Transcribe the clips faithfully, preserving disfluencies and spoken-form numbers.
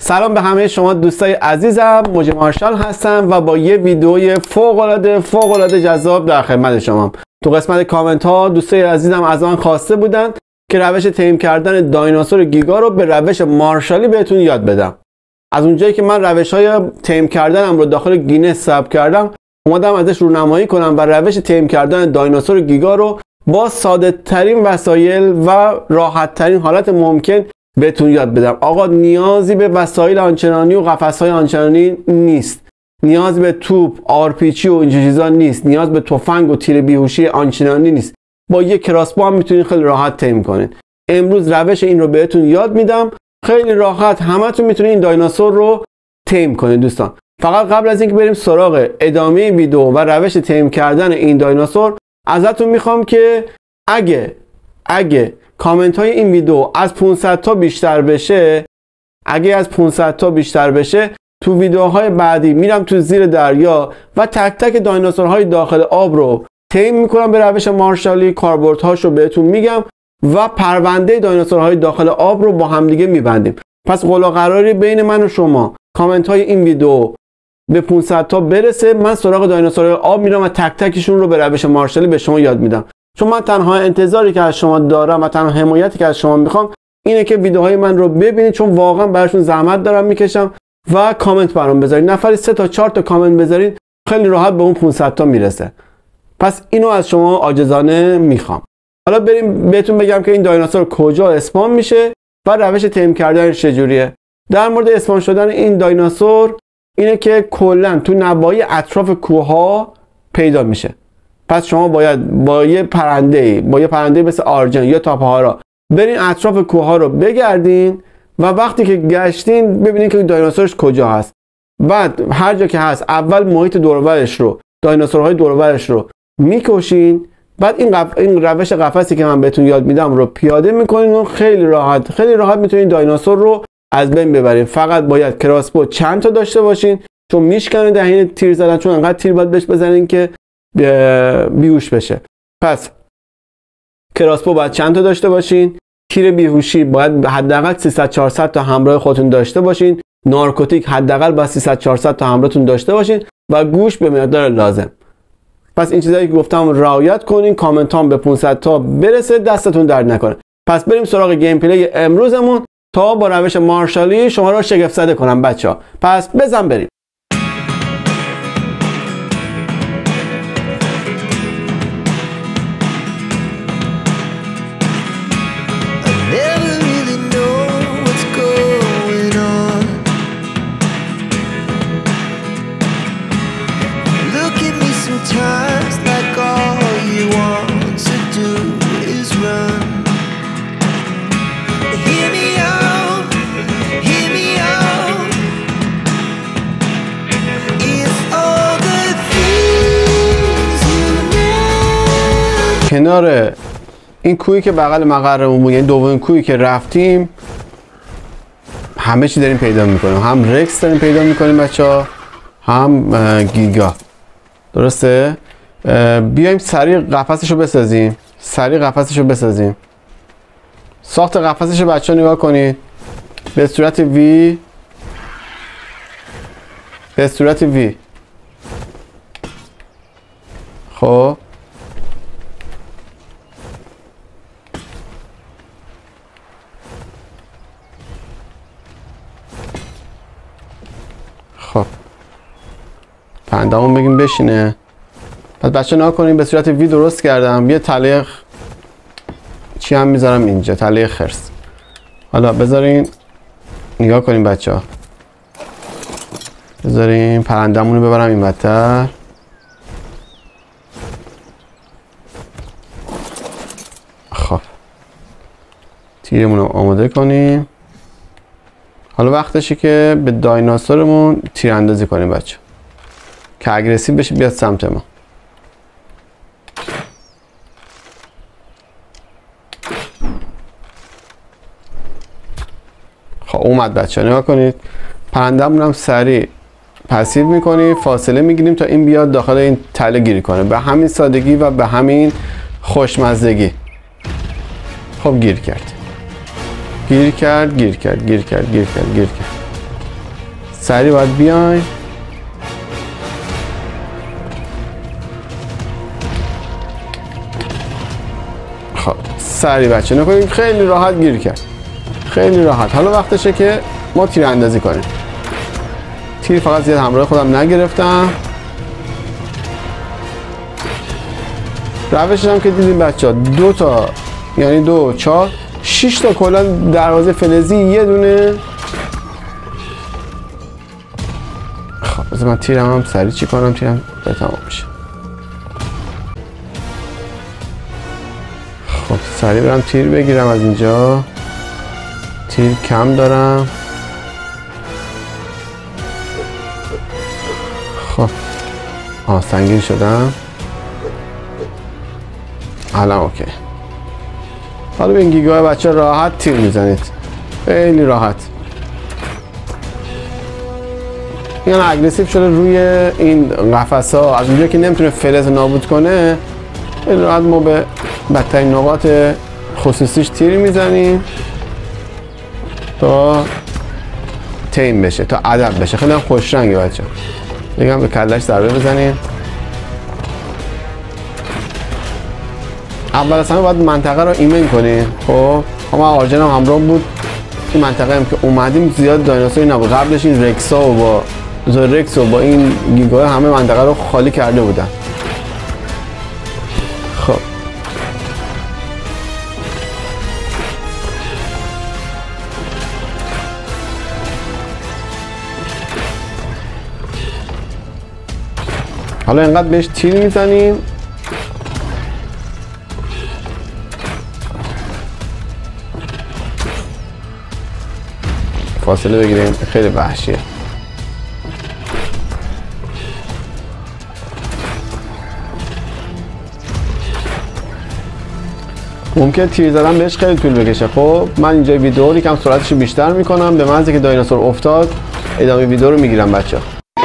سلام به همه شما دوستای عزیزم، موجی مارشال هستم و با یه ویدئوی فوق العاده فوق العاده جذاب در خدمت شما. تو قسمت کامنت ها دوستای عزیزم از من خواسته بودن که روش تیم کردن دایناسور گیگا رو به روش مارشالی بهتون یاد بدم. از اونجایی که من روش های تیم کردنم رو داخل گینس ثبت کردم، اومدم ازش رونمایی کنم و روش تیم کردن دایناسور گیگا رو با ساده ترین وسایل و راحت ترین حالت ممکن بهتون یاد بدم. آقا نیازی به وسایل آنچنانی و قفس‌های آنچنانی نیست، نیاز به توپ، آرپیچی و این چیزا نیست، نیاز به تفنگ و تیر بیهوشی آنچنانی نیست. با یک کراسبو هم میتونید خیلی راحت تیم کنید. امروز روش این رو بهتون یاد میدم، خیلی راحت همتون میتونید این دایناسور رو تیم کنید. دوستان فقط قبل از اینکه بریم سراغ ادامه ویدیو و روش تیم کردن این دایناسور، ازتون میخوام که اگه اگه کامنت های این ویدیو از پانصد تا بیشتر بشه، اگه از پانصد تا بیشتر بشه، تو ویدیوهای بعدی میرم تو زیر دریا و تک تک دایناسورهای داخل آب رو تیم میکنم به روش مارشالی، کاربردهاشو بهتون میگم و پرونده دایناسورهای داخل آب رو با همدیگه میبندیم. پس قول و قراری بین من و شما کامنت های این ویدیو به پانصد تا برسه، من سراغ دایناسورهای آب میرم و تک تکشون رو به روش مارشالی به شما یاد میدم. چون من تنها انتظاری که از شما دارم و تنها حمایتی که از شما میخوام اینه که ویدیوهای من رو ببینید، چون واقعا براشون زحمت دارم میکشم و کامنت برام بذارید. نفری سه تا چهار تا کامنت بذارید خیلی راحت به اون پانصد تا میرسه. پس اینو از شما عاجزانه میخوام. حالا بریم بهتون بگم که این دایناسور کجا اسپان میشه و روش تیم کردنش چجوریه. در مورد اسپان شدن این دایناسور اینه که کلا تو نواحی اطراف کوه‌ها پیدا میشه. پس شما باید با یه پرنده با یه پرنده مثل آرژن یا تاپاهارا برین اطراف کوه‌ها رو بگردین و وقتی که گشتین ببینین که دایناسورش کجا هست. بعد هر جا که هست اول محیط دور و برش رو، دایناسورهای دور و برش رو میکشین. بعد این قف... این روش قفسی که من بهتون یاد میدم رو پیاده میکنین و خیلی راحت خیلی راحت میتونین دایناسور رو از بین ببرین. فقط باید کراسبو چند تا داشته باشین، چون میشکنه دهین تیر زدن، چون انقدر تیر باید بهش بزنین که بیهوش بشه. پس کراسبو باید چند تا داشته باشین، تیر بیهوشی باید حداقل سیصد چهارصد تا همراه خودتون داشته باشین، نارکوتیک حداقل با سیصد چهارصد تا همراهتون داشته باشین و گوش به مقدار لازم. پس این چیزایی که گفتم رعایت کنین، کامنت هم به پانصد تا برسه، دستتون درد نکنه. پس بریم سراغ گیم پلی امروزمون تا با روش مارشالی شما رو شگفت زده کنم بچه‌ها. پس بزن بریم. کنار این کوهی که بغل مقرمون بود، یعنی دومین کوهی که رفتیم، همه چی داریم پیدا میکنیم. هم رکس داریم پیدا میکنیم بچه‌ها، هم گیگا. درسته؟ بیایم سریع قفسشو بسازیم. سریع قفسشو بسازیم. ساخت قفسشو بچه‌ها نگاه کنید. به صورت وی به صورت وی خب خب پرنده‌مون بگیم بشینه. پس بچه نگاه کنیم به صورت وی درست کردم. یه تله چی هم میذارم اینجا، تله خرس. حالا بذارین نگاه کنیم بچه ها، بذارین پرنده‌مون رو ببرم این بدتر. خب تیرمون رو آماده کنیم. حالا وقتشه که به دایناسورمون تیر اندازی کنیم بچه که اگریسیو بشه بیاد سمت ما. خب اومد بچه نگاه کنید. پرنده‌مون هم سریع پسیو میکنیم، فاصله میگیریم تا این بیاد داخل این تله گیری کنه. به همین سادگی و به همین خوشمزدگی. خب گیر کرد گیر کرد گیر کرد گیر کرد گیر کرد گیر کرد سریع باید بیاین. خب سریع بچه نکنیم، خیلی راحت گیر کرد، خیلی راحت. حالا وقتشه که ما تیر اندازی کنیم. تیر فقط زیاد همراه خودم نگرفتم. روشش هم که دیدیم بچه ها دو تا، یعنی دو چهار شش تا کلا دروازه فلزی یه دونه. خب بذار من تیرم هم سریع چی کنم، تیرم به تمام میشه. خب سریع برم تیر بگیرم از اینجا. تیر کم دارم. خب آه سنگین شدم الان اوکی. حالا به این گیگاه بچه راحت تیر میزنید، خیلی راحت. یعنی اگریسیو شده روی این قفس ها، از اونجا که نمیتونه فلز نابود کنه خیلی راحت ما به بدترین نقاط خصوصیش تیر میزنیم تا تیم بشه، تا ادب بشه. خیلی هم خوش رنگه بچه. بگم به کلش ضربه بزنیم. اول از همه باید منطقه رو ایمن کنیم. خب ما آرژن هم همراه بود. این منطقه هم که اومدیم زیاد دایناسوری نبود. قبلش این رکسا و با زورکس و با این گیگاه همه منطقه رو خالی کرده بودن. خب حالا اینقدر بهش تیر میزنیم فاصله بگیریم. خیلی وحشیه. ممکن تیر زدن بهش خیلی طول بکشه. خب من اینجا ویدیو رو یکم سرعتش بیشتر میکنم. به محض که دایناسور افتاد ادامه ویدیو رو میگیرم بچه.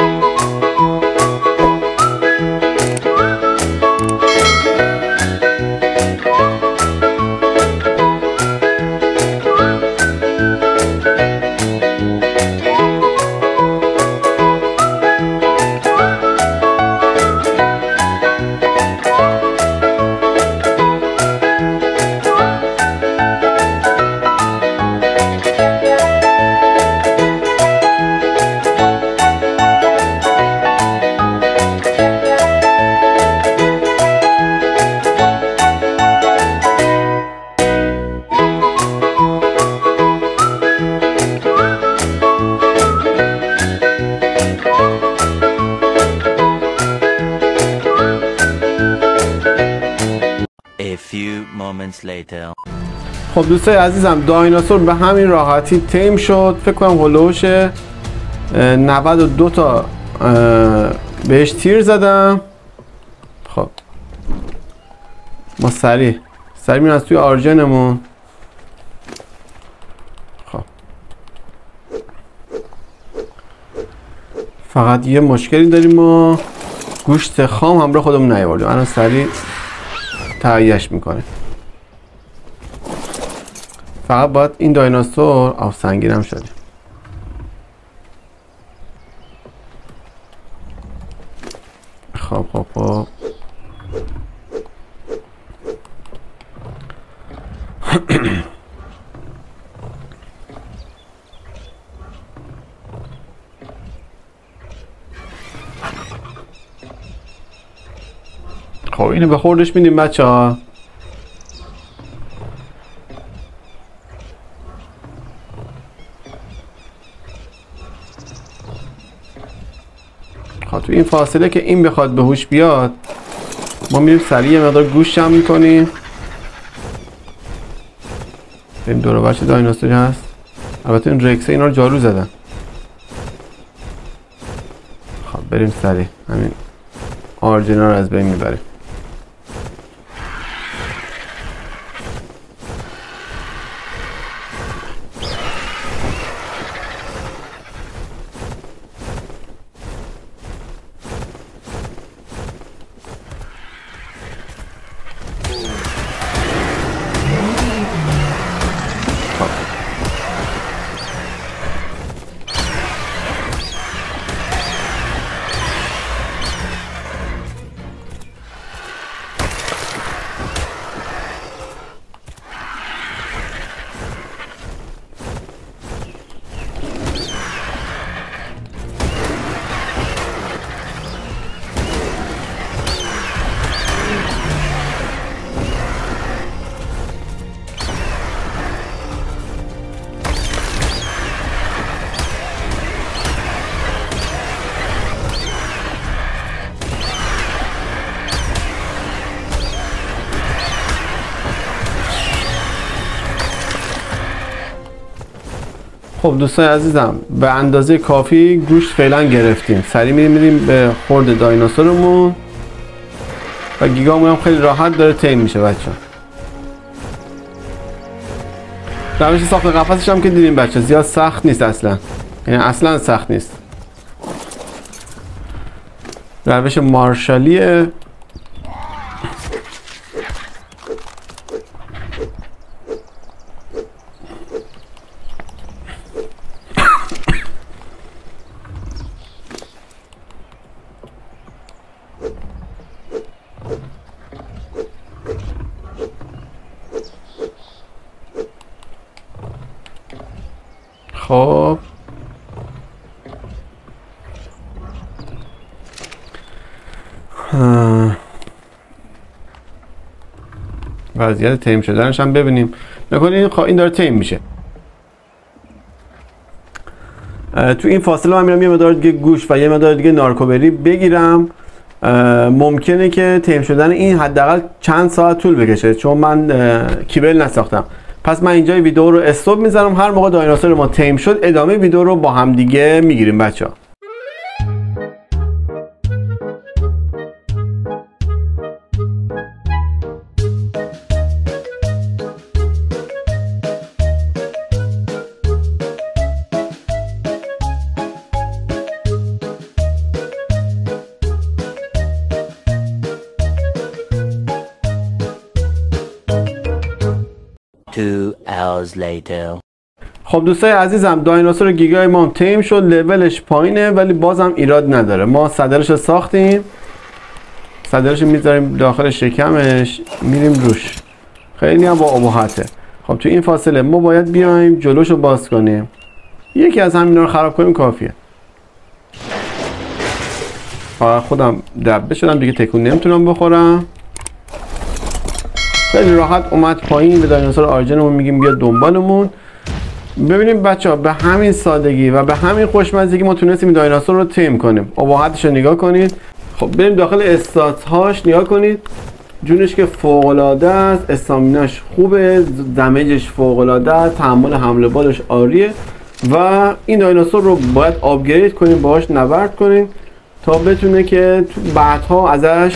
خب دوستای عزیزم دایناسور به همین راحتی تیم شد. فکر کنم هلوش نود و دو تا بهش تیر زدم. خب ما سریع سریع میرم از توی آرژنمون. خب فقط یه مشکلی داریم، ما گوشت خام همراه خودمون نیاوردیم. الان سریع تهیه‌اش میکنه. فقط باید این دایناسور آف سنگین هم شده. خب خب خب خب اینو به خوردش میدیم بچه ها. تو این فاصله که این بخواد به هوش بیاد ما میریم سریع یه مقدار گوشت جمع میکنیم. این دور و بر چه دایناسوری هست. البته این رکسه اینا رو جارو زدن. خب بریم سریع همین آرژینا رو از بین میبریم. خب دوستان عزیزم به اندازه کافی گوشت فعلا گرفتیم. سریع میریم میریم به خورد دایناسورمون و گیگامون هم خیلی راحت داره تیم میشه بچه. روش ساخت قفسش هم که دیدیم بچه زیاد سخت نیست اصلا، یعنی اصلا سخت نیست. روش مارشالیه. خب وضعیت تیم شدنش هم ببینیم. نکنید این داره تیم میشه. تو این فاصله من میرم یه مقدار دیگه گوشت و یه مقدار دیگه نارکوبری بگیرم. ممکنه که تیم شدن این حداقل چند ساعت طول بکشه چون من کیبل نساختم. پس من اینجا ویدیو رو استاپ میذارم. هر موقع دایناسور ما تیم شد ادامه ویدیو رو با هم دیگه میگیریم بچه‌ها. Two hours later. خب دوستای عزیزم دایناسور گیگای ما تیم شد. لولش پایینه ولی بازم ایراد نداره. ما صدرش رو ساختیم، صدرش رو میذاریم داخل شکمش، میریم روش. خیلی هم با ابهته. خب تو این فاصله ما باید بیایم جلوش رو باز کنیم. یکی از همینا رو خراب کنیم کافیه. فقط خودم دبه شدم دیگه، تکون نمیتونم بخورم. خیلی راحت اومد پایین. به دایناسور آرژنمون میگیم بیا دنبالمون. ببینیم بچه ها به همین سادگی و به همین خوشمزگی ما تونستیم این دایناسور رو تیم کنیم. ابهتش رو نگاه کنید. خب بریم داخل استات هاش نگاه کنید. جونش که فوق العاده است، استامیناش خوبه، دمیجش فوق العاده است، تحمل حمله بالش عالیه و این دایناسور رو باید آپگرید کنیم، باهاش نبرد کنیم تا بتونه که بعدها ازش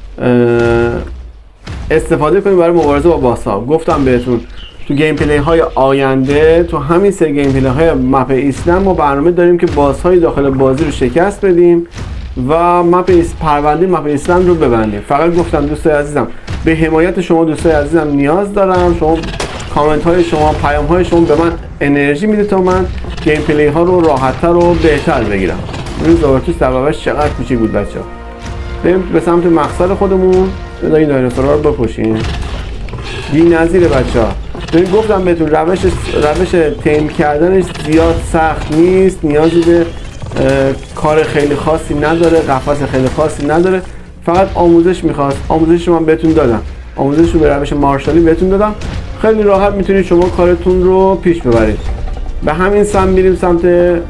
استفاده کنیم برای مبارزه با باس‌ها. گفتم بهتون تو گیم پلی های آینده، تو همین سری گیم پلی های مپ ایسلند ما برنامه داریم که باس های داخل بازی رو شکست بدیم و مپ ایس پرونده مپ ایسلند رو ببندیم. فقط گفتم دوستای عزیزم به حمایت شما دوستای عزیزم نیاز دارم. شما کامنت های شما، پیام های شما به من انرژی میده تا من گیم پلی ها رو راحت‌تر و بهتر بگیرم. این زاورتوس دبابش چقدر کوچیک بود بچه‌ها. بریم به سمت مقصد خودمون. بذار این دایناسورها رو بکشیم. بی‌نظیره بچه‌ها. ببین گفتم بهتون روش روش تیم کردنش زیاد سخت نیست، نیازی به کار خیلی خاصی نداره، قفس خیلی خاصی نداره، فقط آموزش میخواست. آموزش من بهتون دادم، آموزش رو به روش مارشالی بهتون دادم. خیلی راحت میتونید شما کارتون رو پیش ببرید. به همین سمت میریم سمت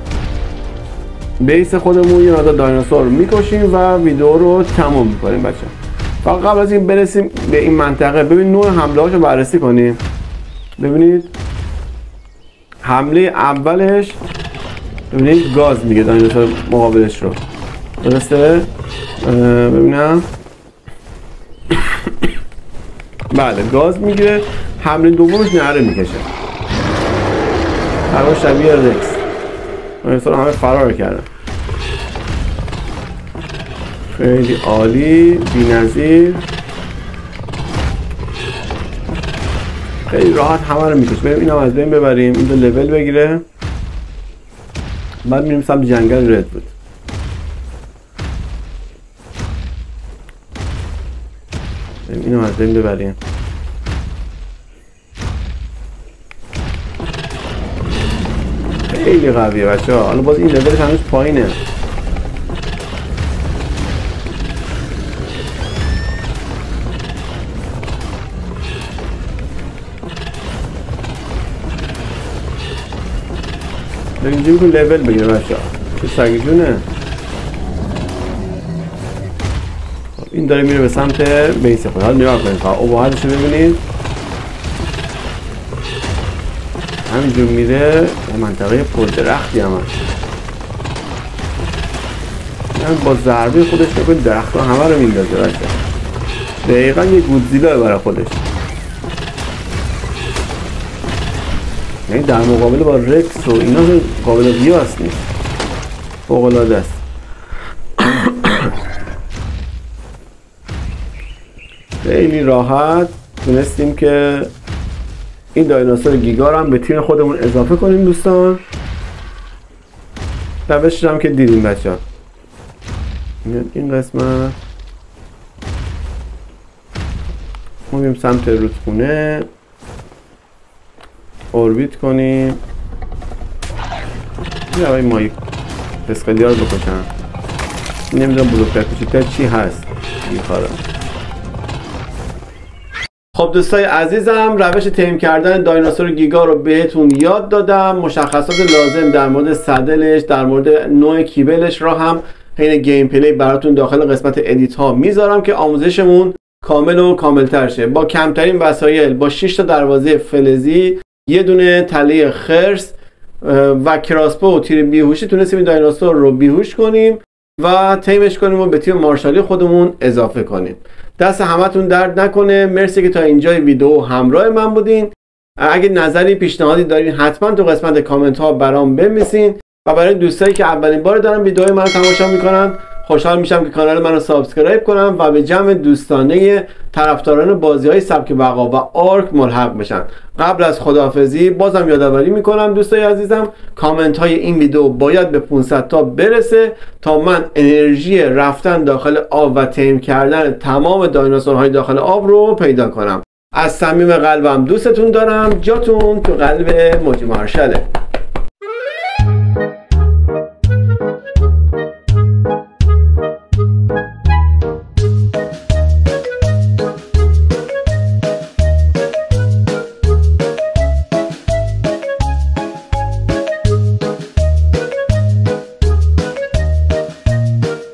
بیس خودمون، یه مقدار دایناسور رو میکشیم و ویدیو رو تموم میکنیم بچه. فقط قبل از این برسیم به این منطقه ببین نوع حمله هاشو بررسی کنیم. ببینید حمله اولش ببینید گاز میگه دایناسور مقابلش رو، درسته؟ ببینم بله گاز میگیره. حمله دومش نره میکشه، هر شبیه رکس. دایناسور همه فرار کردن. خیلی عالی، بی‌نظیر، خیلی راحت همه رو میکشه. بریم اینم از بین ببریم، این دو لول بگیره. بعد میریم سمت جنگل رد بود. بریم اینم از بین ببریم. خیلی قویه بچه ها. حالا باز این لولش هنوز پایینه. اینجا میکنی لیول بگیره بچه ها. چه سگی جونه. این داره میره به سمت بیس خود. حالا نگاه کنید فقط ابهتش رو ببینید. همینجور میره منطقه پردرختی هم هست. یعنی با ضربه خودش نکنید درخت ها همه رو میندازه بچه. دقیقا یه گودزیلا برای خودش. یعنی در مقابل با رکس و اینا قابل قیاس نیست. فوق‌العاده است. خیلی راحت تونستیم که این دایناسور گیگا رو هم به تیم خودمون اضافه کنیم دوستان. روشش هم که دیدیم بچه ها. این قسمت ما بیم سمت رودخونه اوربیت کنیم. این هوای مایی پسخلی ها رو بکشن. نمیدونم بزرگتر کوچیکتر چی هست این کارا. خب دوستای عزیزم، روش تیم کردن دایناسور گیگا رو بهتون یاد دادم. مشخصات لازم در مورد صدلش، در مورد نوع کیبلش را هم حین گیم پلی براتون داخل قسمت ادیت ها میذارم که آموزشمون کامل و کاملتر شه. با کمترین وسایل، با شش تا دروازه فلزی، یه دونه تله خرس و کراسپو و تیر بیهوشی تونستیم این دایناسور رو بیهوش کنیم و تیمش کنیم و به تیم مارشالی خودمون اضافه کنیم. دست همتون درد نکنه. مرسی که تا اینجای ویدیو همراه من بودین. اگه نظری پیشنهادی دارین حتما تو قسمت کامنت ها برام بنویسین و برای دوستایی که اولین بار دارن ویدیوهای من تماشا میکنن خوشحال میشم که کانال منو سابسکرایب کنم و به جمع دوستانه طرفداران بازی‌های سبک بقا و آرک ملحق بشن. قبل از خداحافظی بازم یادآوری میکنم دوستای عزیزم، کامنت های این ویدیو باید به پانصد تا برسه تا من انرژی رفتن داخل آب و تیم کردن تمام دایناسورهای داخل آب رو پیدا کنم. از صمیم قلبم دوستتون دارم. جاتون تو قلب موجی مارشاله.